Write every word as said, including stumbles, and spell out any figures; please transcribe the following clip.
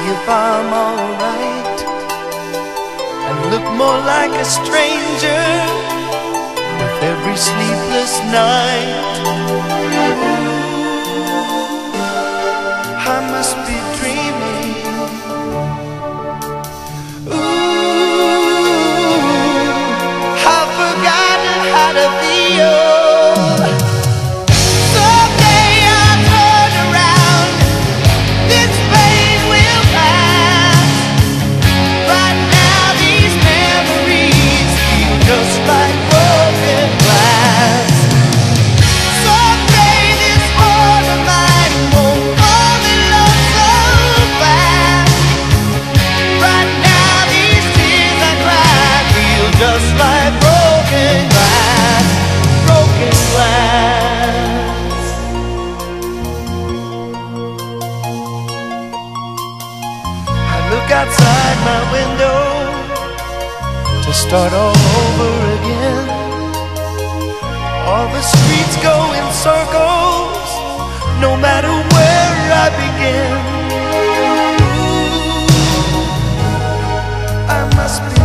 if I'm alright and look more like a stranger with every sleepless night. I must be dreaming. Ooh, I've forgotten how to feel. Someday I'll turn around, this pain will pass. Right now these memories feel just like broken glass. Someday this heart of mine won't fall in love so fast. Right now these tears I cry feel just like broken glass, broken glass. I look outside my window to start all over again. All the streets go in circles, no matter where I begin. Ooh, I must be